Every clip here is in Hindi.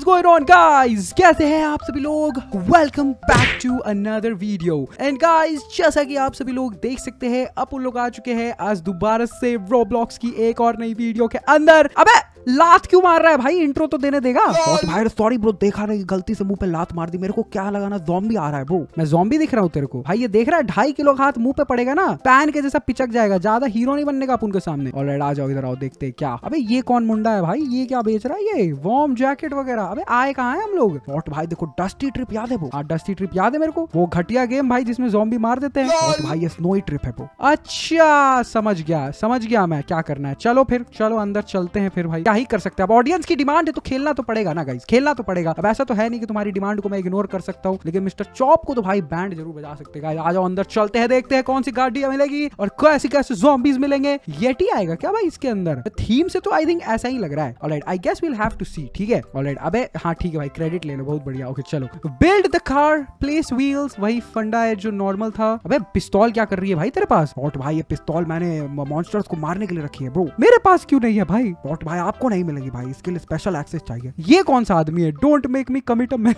गोइंग ऑन गाइस, कैसे हैं आप सभी लोग। Welcome back to another video. And guys, जैसा कि आप सभी लोग देख सकते हैं, अपन लोग आ चुके हैं आज दोबारा से रोब्लॉक्स की एक और नई वीडियो के अंदर। अबे लात क्यों मार रहा है भाई, इंट्रो तो देने देगा। भाई सॉरी ब्रो, देखा नहीं, गलती से मुंह पे लात मार दी। मेरे को क्या लगा ना ज़ॉम्बी आ रहा है ब्रो, मैं ज़ॉम्बी दिख रहा हूँ तेरे को। भाई ये देख रहा है 2.5 किलो का हाथ मुंह पे पड़ेगा ना, पैन के जैसा पिचक जाएगा। ज्यादा हीरो नहीं बनने का अपन के सामने। ऑलराइट, आ जाओ इधर आओ, देखते हैं क्या। अबे ये कौन मुंडा है भाई, ये क्या बेच रहा है, ये वार्म जैकेट वगैरह। अबे आए कहाँ हैं हम लोग। और भाई देखो डस्टी ट्रिप याद है वो, डस्टी ट्रिप याद है मेरे को, वो घटिया गेम भाई जिसमें ज़ॉम्बी मार देते हैं। और भाई ये स्नोई ट्रिप है वो। अच्छा समझ गया मैं क्या करना है। चलो फिर चलो अंदर चलते हैं फिर। भाई क्या ही कर सकते हैं, अब ऑडियंस की डिमांड है तो खेलना तो पड़ेगा ना गाइस, खेलना तो पड़ेगा। अब ऐसा तो है नहीं कि तुम्हारी डिमांड को मैं इग्नोर कर सकता हूँ, लेकिन मिस्टर चॉप को तो भाई बैंड जरूर बजा सकते हैं। आ जाओ अंदर चलते हैं, देखते हैं कौन सी गाड़ियां मिलेगी और कैसे कैसे ज़ॉम्बीज मिलेंगे। येटी आएगा क्या भाई इसके अंदर। थीम से तो आई थिंक ऐसा ही लग रहा है। Alright, I guess we'll have to see. ठीक है ऑलराइट, अबे हाँ ठीक है भाई, क्रेडिट ले लो, बहुत बढ़िया। ओके चलो, build the car, place wheels, वही फंडा है जो नॉर्मल था। अबे पिस्तौल क्या कर रही है भाई तेरे पास। और भाई ये पिस्तौल मैंने मॉन्स्टर्स को मारने के लिए रखी है ब्रो, मेरे पास क्यों नहीं है भाई। और भाई आपको नहीं मिलेगी भाई, इसके लिए स्पेशल एक्सेस चाहिए। ये कौन सा आदमी है, don't make me commit a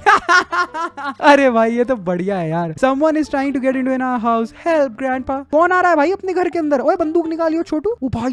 अरे भाई ये तो बढ़िया है यार। Someone is trying to get into an house, help grandpa. कौन आ रहा है भाई अपने घर के अंदर। ओए बंदूक निकालियो छोटू। ओ भाई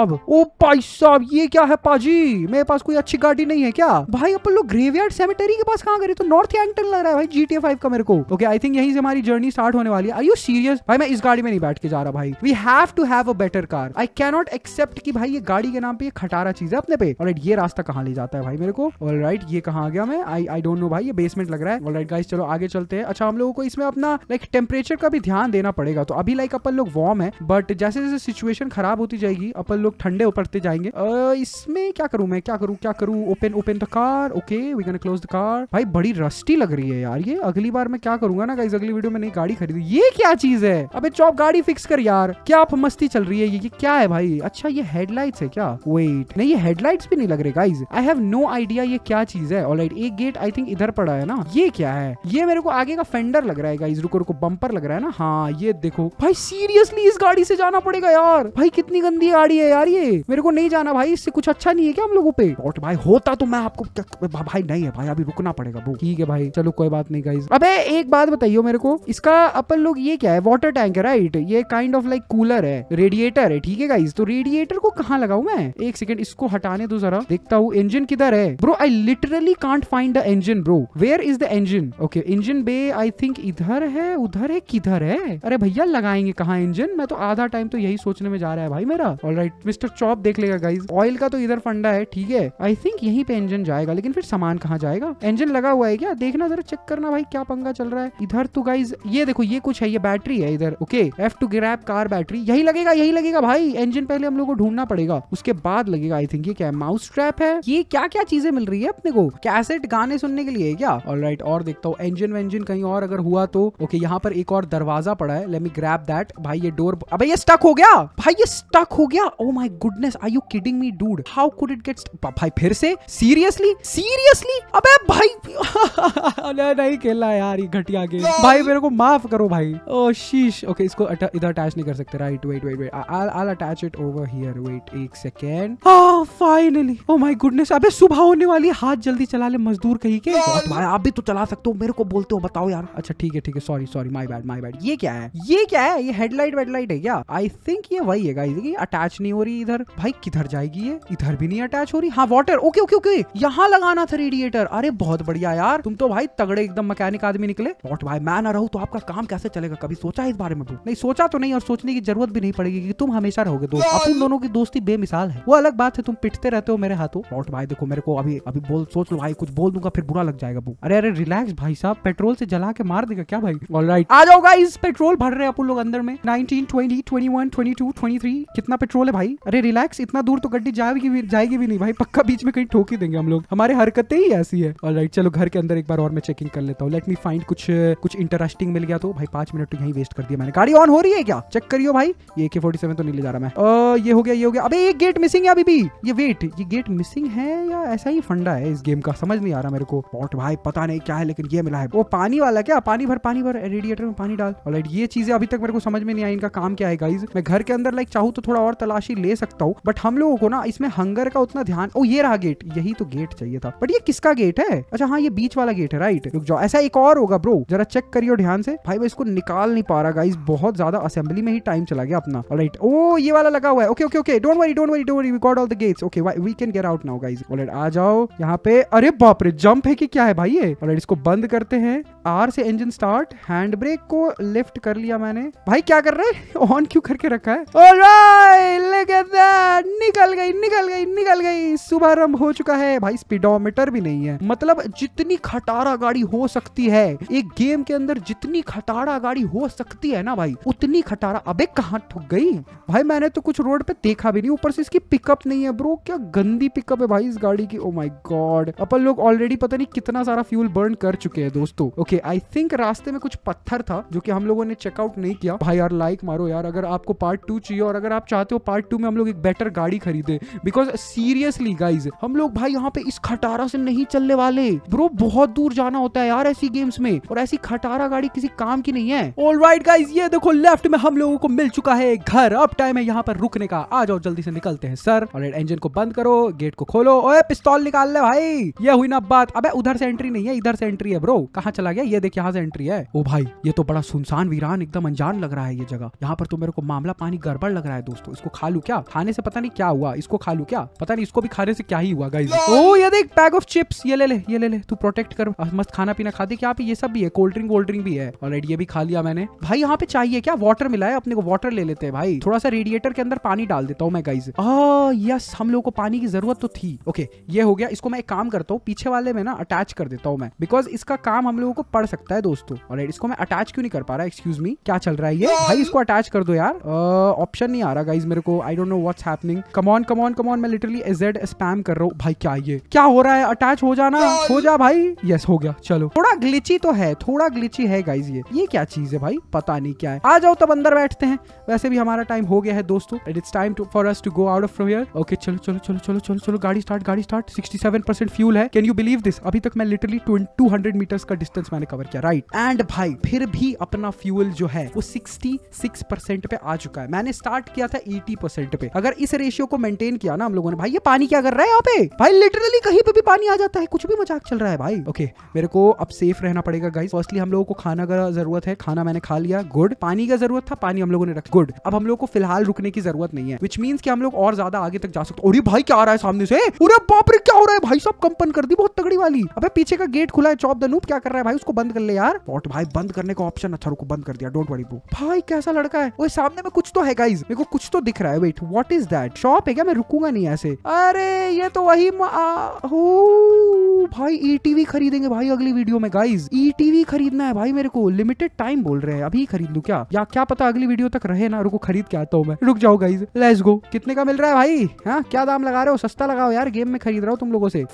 साहब ये क्या है पाजी, मेरे पास कोई अच्छी गाड़ी नहीं है क्या। भाई अपन लोग ग्रेवयार्ड सेमेटरी के पास कहां गए, तो नॉर्थ एंगटन लग रहा है भाई GTA 5 का मेरे को। ओके आई थिंक यहीं से हमारी जर्नी स्टार्ट होने वाली है। आर यू सीरियस भाई, मैं इस गाड़ी में नहीं बैठ के जा रहा भाई। We have to have a better car. I can not accept कि भाई ये गाड़ी के नाम पे ये खटारा चीज है अपने पे। ऑलराइट, ये रास्ता कहां ले जाता है भाई मेरे को। ऑलराइट, ये कहां आ गया मैं, आई डोंट नो भाई, ये बेसमेंट लग रहा है। ऑलराइट गाइस चलो आगे चलते हैं। अच्छा हम लोगों को इसमें अपना लाइक टेम्परेचर का भी ध्यान देना पड़ेगा। तो अभी लाइक अपन लोग वार्म है, बट जैसे जैसे सिचुएशन खराब होती जाएगी अपन लोग ठंडे उतरते जाएंगे। इसमें क्या करूं। Open the car. Okay we can close the car. भाई बड़ी रस्टी लग रही है यार ये। अगली बार मैं क्या करूंगा ना गाइस, अगली वीडियो में नई गाड़ी खरीदू। ये क्या चीज है, अबे चॉप गाड़ी फिक्स कर यार, क्या आप मस्ती चल रही है। ये क्या है भाई। अच्छा ये हेडलाइट्स है क्या, वेट नहीं ये हेडलाइट्स भी नहीं लग रहे guys. I have no idea ये क्या चीज है। ऑलराइट, एक गेट आई थिंक इधर पड़ा है ना, ये क्या है। ये मेरे को आगे का फेंडर लग रहा है गाइस, रुको बम्पर लग रहा है ना। हाँ ये देखो भाई, सीरियसली इस गाड़ी से जाना पड़ेगा यार। भाई कितनी गंदी गाड़ी है यार ये, मेरे को नहीं जाना भाई, इससे कुछ अच्छा नहीं है क्या हम लोगों पे। और भाई होता तो मैं आपको भाई नहीं है भाई, अभी रुकना पड़ेगा वो। ठीक है भाई चलो कोई बात नहीं गाइस। अबे एक बात बताइए मेरे को, इसका अपन लोग ये क्या है, वाटर टैंक है राइट। ये काइंड ऑफ लाइक कूलर है, रेडिएटर है। ठीक है गाइस, तो रेडिएटर को कहाँ लगाऊं मैं, एक सेकंड इसको हटाने दो जरा, देखता हूँ इंजन किधर है bro. I literally can't find the engine bro, where is the engine. Okay engine बे आई थिंक इधर है, उधर है, किधर है। अरे भैया लगाएंगे कहाँ इंजन, मैं तो आधा टाइम तो यही सोचने में जा रहा है भाई मेरा। ऑलराइट मिस्टर चॉप देख लेगा गाइस, ऑयल का तो इधर फंडा है। ठीक है आई थिंक यहीं पे इंजन जाएगा, लेकिन फिर सामान कहाँ जाएगा। इंजन लगा हुआ है क्या, देखना जरा चेक करना भाई क्या पंगा चल रहा है इधर। तो गाइस ये देखो ये कुछ है, ये बैटरी है इधर। Okay F to grab car battery, यही लगेगा भाई। इंजन पहले हम लोग को ढूंढना पड़ेगा, उसके बाद लगेगा आई थिंक। ये क्या है, माउस ट्रैप है। ये क्या क्या चीजें मिल रही है अपने को, कैसेट गाने सुनने के लिए क्या। ऑलराइट और देखता हूँ इंजन कहीं और अगर हुआ तो। ओके यहाँ पर एक और दरवाजा पड़ा है, लेट मी ग्रैब दैट। भाई ये डोर, अबे ये स्टक हो गया भाई, ये स्टक हो गया। Oh my goodness, are you kidding me dude, how could it get. भाई फिर से सीरियसली अबे भाई नहीं खेलना यार ये घटिया गेम भाई, मेरे को माफ करो भाई। ओह शीश। ओके इसको इधर अटैच नहीं कर सकते right. Wait I'll attach it over here, wait एक second. Finally oh my goodness. अबे सुबह होने वाली है, हाथ जल्दी चला ले मजदूर कहीं के। भाई आप भी तो चला सकते हो, मेरे को बोलते हो बताओ यार। अच्छा ठीक है सॉरी माय बैड। ये क्या है, ये हेडलाइट है क्या। आई थिंक ये वही है गाइस, ये अटैच नहीं हो रही इधर। भाई किधर जाएगी ये, इधर भी नहीं अटैच हो रही। हाँ वाटर, ओके यहाँ लगाना था रेडिएटर। अरे बहुत बढ़िया यार, तुम तो भाई तगड़े एकदम मैकेनिक आदमी निकले। और भाई मैं ना रहूं तो आपका काम कैसे चलेगा, कभी सोचा है इस बारे में। नहीं सोचा तो नहीं, और सोचने की जरूरत भी नहीं पड़ेगी क्योंकि तुम हमेशा रहोगे दोस्त। अपन दोनों की दोस्ती बेमिसाल है, वो अलग बात है तुम पिटते रहते हो मेरे हाथों। और भाई देखो मेरे को अभी बोल सोच लो भाई, कुछ बोल दूंगा फिर बुरा लग जाएगा। अरे रिलैक्स भाई साहब, पेट्रोल से जला के मार देगा क्या भाई। ऑलराइट आ जाओ गाइस, पेट्रोल भर रहे हैं अपन लोग अंदर में। 19 20 21 22 23 कितना पेट्रोल है भाई। अरे रिलैक्स, इतना दूर तो गड्डी जाएगी भी नहीं भाई, पक्का बीच में कहीं ठोक ही देंगे हम लोग, हमारे हरकतें ही ऐसी है। ऑलराइट चलो घर के अंदर एक बार और मैं चेकिंग कर लेता हूँ। लेट मी फाइंड कुछ इंटरेस्टिंग मिल गया तो। भाई 5 मिनट तो यहीं वेस्ट कर दिया मैंने। गाड़ी ऑन हो रही है क्या, चेक करियो भाई। ये AK-47 तो नहीं ले जा रहा मैं। ये हो गया। अबे एक गेट मिसिंग है अभी भी। ये वेट, ये गेट मिसिंग है या ऐसा ही फंडा है इस गेम का, समझ नहीं आ रहा मेरे को। पॉट भाई पता नहीं क्या है, लेकिन ये मिला है। वो पानी वाला क्या, पानी भर रेडिएटर में पानी डाल। ऑलराइट, ये चीजें अभी तक मेरे को समझ में नहीं आई, इनका काम क्या है गाइज। मैं घर के अंदर लाइक चाहूँ तो थोड़ा और तलाशी ले सकता हूँ, बट हम लोगों को ना इसमें हंगर का उतना ध्यान। ओ ये रहा गेट, यही तो गेट चाहिए था। बट ये किसका गेट है? अच्छा हाँ, ये बीच वाला गेट है, राइट। रुक जाओ, ऐसा एक और होगा ब्रो, जरा चेक करियो ध्यान से। भाई मैं इसको निकाल नहीं पा रहा गाइज, बहुत ज्यादा असेंबली में ही टाइम चला गया अपना। ऑलराइट, ओ ये वाला लगा हुआ है। Okay okay okay, don't worry, we got all the gates. Okay we can get out now guys. Alright, आ जाओ यहाँ पे। अरे बाप रे, जंप है कि क्या है भाई ये? ऑलराइट, इसको बंद करते हैं। आर से इंजन स्टार्ट, हैंड ब्रेक को लिफ्ट कर लिया मैंने। भाई क्या कर रहे हैं? ऑन क्यों करके रखा है? ऑलराइट, लुक एट दैट, निकल गई। शुभारंभ हो चुका है। भाई स्पीडोमीटर भी नहीं है, मतलब जितनी खटारा गाड़ी हो सकती है एक गेम के अंदर, जितनी खटारा गाड़ी हो सकती है ना भाई, उतनी खटारा। अबे कहाँ ठुक गई भाई? मैंने तो कुछ रोड पे देखा भी नहीं। ऊपर से इसकी पिकअप नहीं है ब्रो, क्या गंदी पिकअप है भाई इस गाड़ी की। ओ माय गॉड, अपन लोग ऑलरेडी पता नहीं कितना सारा फ्यूल बर्न कर चुके हैं दोस्तों। ओके, आई थिंक रास्ते में कुछ पत्थर था जो कि हम लोगों ने चेकआउट नहीं किया। भाई यार लाइक मारो यार अगर आपको पार्ट 2 चाहिए, और अगर आप चाहते हो पार्ट 2 में हम लोग एक बेटर गाड़ी खरीदे, बिकॉज सीरियसली गाइज हम लोग भाई यहाँ पे इस खटारा से नहीं चलने वाले ब्रो। बहुत दूर जाना होता है यार ऐसी गेम्स में, और ऐसी खटारा गाड़ी किसी काम की नहीं है। ऑलराइट गाइज, ये देखो लेफ्ट में हम लोगों को मिल चुका है घर। अब टाइम है यहाँ पर रुकने का। आ जाओ जल्दी से निकलते हैं सर। ऑलराइट, इंजन को बंद करो, गेट को खोलो। ओए पिस्तौल निकाल ले भाई, ये हुई ना बात। अबे उधर से एंट्री नहीं है, इधर से एंट्री है ब्रो। कहाँ चला गया? ये देख, यहाँ से एंट्री है। ओ भाई ये तो बड़ा सुनसान वीरान, एकदम अनजान लग रहा है ये जगह। यहाँ पर तो मेरे को मामला पानी गड़बड़ लग रहा है दोस्तों। इसको खा लूं क्या? खाने से पता नहीं क्या हुआ। इसको खा लूं क्या? पता नहीं, इसको भी खाने से क्या ही हुआ गाइस। ओ ये देख, बैग ऑफ चिप्स, ये ले ले तू प्रोटेक्ट कर। मस्त खाना पीना खा दे। क्या पे ये सब भी है, कोल्ड ड्रिंक भी है। ऑलरेडी ये भी खा लिया मैंने। भाई यहाँ पे चाहिए क्या? वाटर मिला है अपने को, वाटर ले लेते हैं भाई। थोड़ा सा रेडिएटर के अंदर पानी डाल देता हूँ मैं गाइस। यस, हम लोगों को पानी की जरूरत तो थी। ओके ये हो गया। इसको मैं एक काम करता हूँ, पीछे वाले में ना अटैच कर देता हूँ मैं, बिकॉज इसका काम हम लोगों को पड़ सकता है दोस्तों। ऑलराइट, इसको मैं अटैच क्यों नहीं कर पा रहा? एक्सक्यूज मी, क्या चल रहा है ये? भाई इसको अटैच कर दो यार। ऑप्शन नहीं आ रहा गाइस मेरे को। I don't know what's happening. Come on, मैं लिटरली Z स्पैम कर रहा हूँ। भाई क्या ये क्या हो रहा है? अटैच हो जाना, हो जा भाई। यस हो गया। चलो, थोड़ा ग्लिची तो है, थोड़ा ग्लिची है गाइस। ये क्या चीज है भाई? पता नहीं क्या है। आ जाओ तब अंदर बैठते हैं। वैसे भी हमारा टाइम हो गया है दोस्तों। It's time for us to go out of here. Okay चलो, गाड़ी स्टार्ट। 67% फ्यूल है। Can you believe this? अभी तक मैं लिटरली 200 मीटर्स का डिस्टेंस मैंने कवर किया, राइट। एंड भाई फिर भी अपना फ्यूल जो है वो 66% पे आ चुका है। मैंने स्टार्ट किया था 80% पे। अगर इस रेशियो को मेंटेन किया ना हम लोगों ने। भाई ये पानी क्या कर रहा है यहाँ पे? भाई लिटरली कहीं पे भी पानी आ जाता है, कुछ भी मजाक चल रहा है भाई। ओके मेरे को अब सेफ रहना पड़ेगा गाइस। फर्स्टली हम लोगों को खाना का जरूरत है, खाना मैंने खा लिया, गुड। पानी का जरूरत था, पानी हम लोगों ने रखा, गुड। अब हम लोग को फिलहाल रुकने की जरूरत नहीं है, विच मीन्स कि हम लोग और ज्यादा आगे तक जा सकते। अरे भाई क्या आ रहा है सामने से? अरे बाप रे क्या हो रहा है भाई? सब कंपन कर दी बहुत तगड़ी वाली। अबे पीछे का गेट खुला है, चॉप द नूब क्या कर रहा है भाई? उसको बंद कर ले यार। पॉट भाई बंद करने का ऑप्शन, अच्छा रुको बंद कर दिया, डोंट वरी ब्रो। भाई कैसा लड़का है? वो सामने में कुछ तो है गाइस, मेरे को कुछ तो दिख रहा है। Wait, what is that? Shop है क्या? मैं रुकूंगा नहीं ऐसे। अरे ये तो वही भाई ETV खरीदेंगे भाई अगली वीडियो में गाइस। ETV खरीदना है भाई मेरे को, लिमिटेड टाइम बोल रहे हैं। अभी खरीद लूं क्या? या क्या पता अगली वीडियो तक रहे ना। रुको खरीद के आता हूँ मैं। रुक जाओ गाइस, लेट्स गो। कितने का मिल रहा है भाई? हाँ क्या दाम लगा रहे हो? सस्ता लगाओ यार, गेम में खरीद रहा हूँ तुम लोगों से।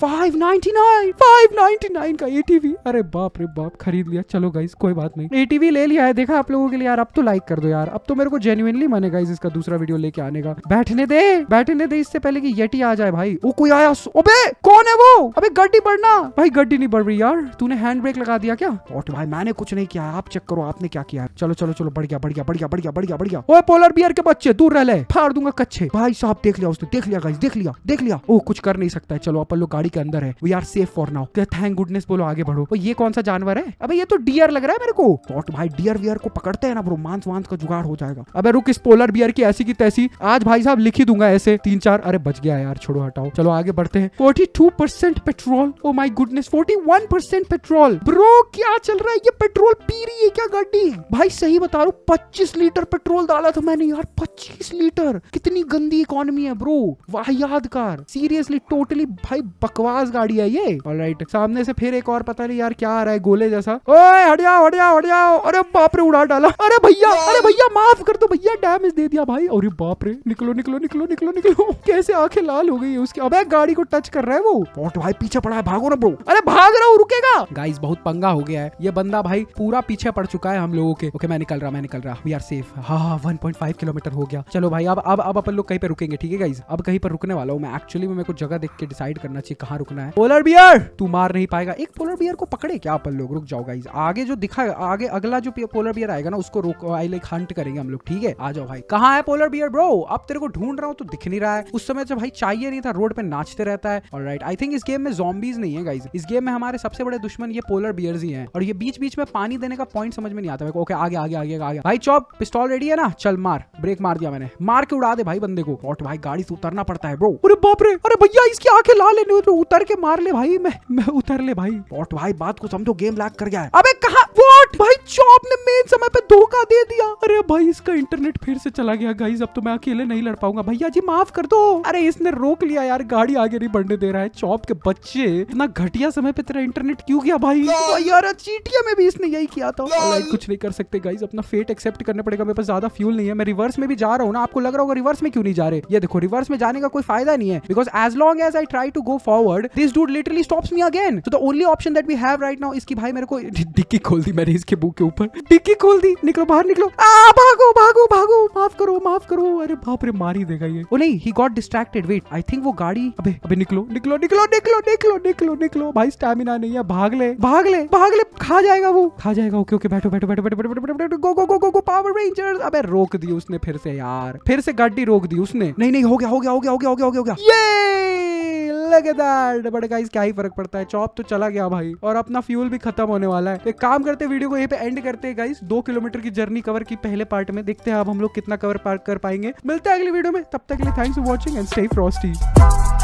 599 का ETV। अरे बाप रे बाप, खरीद लिया। चलो गाइस कोई बात नहीं, ETV ले लिया है। देखा आप लोगों के लिए यार। अब तो लाइक कर दो यार, अब तो मेरे को जेन्युइनली मन है गाइस इसका दूसरा वीडियो लेके आने का। बैठने दे इससे पहले कि येटी आ जाए भाई। वो कोई आया। अबे कौन है वो? अबे गड्डी बढ़ना भाई, गड्डी नहीं बढ़ रही यार। तूने हैंड ब्रेक लगा दिया क्या? और भाई मैंने कुछ नहीं किया, आप चेक करो आपने क्या किया है। चलो बढ़ गया। ओए पोलर बियर के बच्चे दूर रह ले, फाड़ दूंगा कच्चे। भाई साहब देख लिया उसने, देख लिया गाइस, देख लिया। ओ कुछ कर नहीं सकता है। चलो अपन लोग गाड़ी के अंदर है, we are safe for now. Thank goodness बोलो, आगे बढ़ो। ये कौन सा जानवर है? अबे ये तो डियर लग रहा है मेरे को। और भाई डियर वियर को पकड़ते हैं ना ब्रो, मांस का जुगाड़ हो जाएगा। अबे रुक, इस पोलर बियर की ऐसी की तैसी आज भाई साहब लिख ही दूंगा ऐसे 3-4। अरे बच गया यार, छोड़ो हटाओ। चलो आगे बढ़ते हैं। 42% petrol. Oh my goodness, 41% petrol. Bro क्या चल रहा है? ये पेट्रोल पी रही है क्या गाड़ी? भाई सही बता रहा हूँ, 25 लीटर पेट्रोल डाला था मैंने यार। 25 लीटर, कितनी गंदी इकोनॉमी है ब्रो, वाहियात कार। सीरियसली टोटली भाई बकवास गाड़ी है ये। ऑलराइट, सामने से फिर एक और पता नहीं यार क्या आ रहा है, गोले जैसा। ओए हट जाओ। अरे बाप रे उड़ा डाला। अरे भैया माफ कर दो भैया, डैमेज दे दिया भाई। अरे बाप रे, निकलो। कैसे आंखें लाल हो गई है उसकी। अबे गाड़ी को टच कर रहा है वो। और भाई पीछे पड़ा है, भागो ना ब्रो, अरे भाग रहा हूँ, रुकेगा। गाइस बहुत पंगा हो गया है, ये बंदा भाई पूरा पीछे पड़ चुका है हम लोगों के। ओके मैं निकल रहा, वी आर सेफ। हाँ 1.5 किलोमीटर हो गया। चलो भाई अब अपन लोग कहीं पे रुकेंगे, ठीक है गाइस, अब कहीं पर रुकने वाला हूँ मैं। एक्चुअली मेरे को जगह देख के डिसाइड करना चाहिए कहाँ रुकना है। पोलर बियर तू मार नहीं पाएगा, एक पोलर बियर को पकड़े क्या अपन लोग? रुक जाओ गाइस, आगे जो दिखा, आगे अगला जो पोलर बियर आएगा ना उसको रोक, आई लाइक हंट करेंगे हम लोग, ठीक है? आ जाओ भाई। कहाँ है पोलर बियर ब्रो? अब तेरे को ढूंढ रहा हूँ तो दिख नहीं रहा है। उस समय जब भाई चाहिए नहीं था, रोड पे नाचते रहता है। ऑलराइट, आई थिंक इस गेम में ज़ॉम्बीज नहीं है गाइस, इस गेम में हमारे सबसे बड़े दुश्मन ये पोलर बियर्स ही हैं। और ये बीच बीच में पानी देने का पॉइंट समझ में नहीं आता मेरे को। ओके आगे भाई चॉप, पिस्तौल रेडी है ना? चल मार, ब्रेक मार दिया मैंने, मार के उड़ा दे भाई बंदे को। और भाई गाड़ी से उतरना पड़ता है ब्रो। अरे बाप रे, अरे भैया इसकी आंखें लाल है, उतर के मार ले भाई, मैं उतर ले भाई। और भाई बात को समझो, गेम लैग कर गया है। अबे कहां व्हाट भाई, चॉप ने मेन समय पे धोखा दे दिया। अरे भाई इसका इंटरनेट फिर से चला गया गाइस, अब तो मैं अकेले नहीं लड़ पाऊंगा। भैया जी माफ कर दो। अरे इसने रोक लिया यार, गाड़ी आगे नहीं बढ़ने दे रहा है। चॉप के बच्चे, इतना घटिया समय पे तेरा इंटरनेट क्यों गया भाई? यार चीटिया में भी इसने यही किया था। कुछ नहीं कर सकते गाइस, अपना फेट एक्सेप्ट करने पड़ेगा। मेरे पास ज्यादा फ्यूल नहीं है, मैं रिवर्स में भी जा रहा हूँ ना। आपको लग रहा होगा रिवर्स में क्यों नहीं जा रहे, ये देखो रिवर्स में जाने का कोई फायदा नहीं है, because as long as I try to go forward this dude literally stops me again. So the only option that we have right now, इसकी भाई मेरे को डिक्की खोल दी मैंने, इसके बुक के ऊपर डिक्की खोल दी। निकलो बाहर निकलो, भागो भागो भागो, माफ करो। अरे बाप रे, मार ही देगा ये। ओ नहीं, he got distracted. Wait, I think वो गाड़ी, अबे निकलो भाई, स्टैमिना नहीं है, भाग ले खा जाएगा वो, खा जाएगा। ओके बैठो, गो पावर रेंजर्स। अबे रोक दी उसने फिर से यार, फिर से गाड़ी रोक दी उसने। नहीं हो गया। ये लग दैट, बट गाइस क्या ही फर्क पड़ता है, चॉप तो चला गया भाई, और अपना फ्यूल भी खत्म होने वाला है। एक काम करते, वीडियो को यहीं पे एंड करते हैं गाइस। 2 किलोमीटर की जर्नी कवर की पहले पार्ट में, देखते हैं अब हम लोग कितना कवर कर पाएंगे। मिलते हैं अगली वीडियो में, तब तक के लिए thanks for watching and stay Frosty.